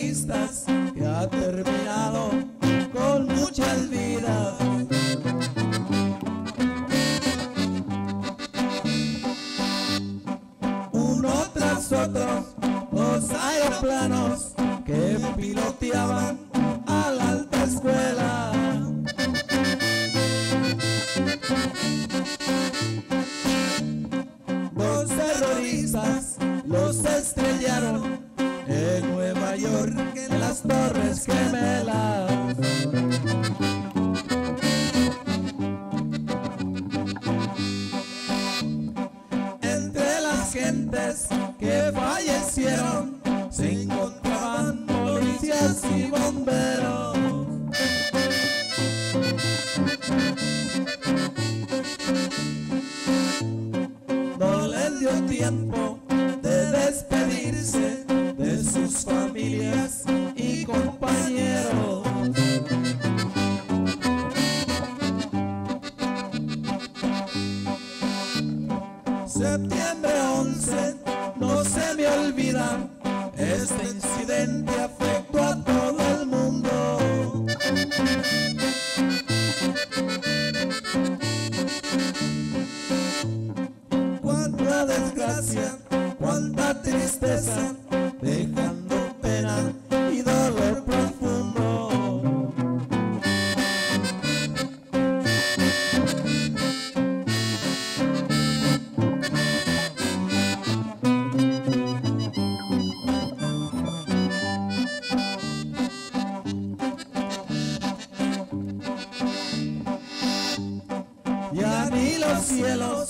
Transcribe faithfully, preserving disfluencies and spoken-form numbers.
terroristas que ha terminado con muchas vidas. Uno tras otro, los aeroplanos que piloteaban a la alta escuela. Los terroristas los estrellaron en Nueva York, en las Torres Gemelas. Entre las gentes que fallecieron se encontraban policías y bomberos. No les dio tiempo de despedirse de sus familias y compañeros. Septiembre once, no se me olvida, este incidente afectó a todo el mundo. Cuánta desgracia, cuánta tristeza, dejando pena y dolor profundo. Ya ni los cielos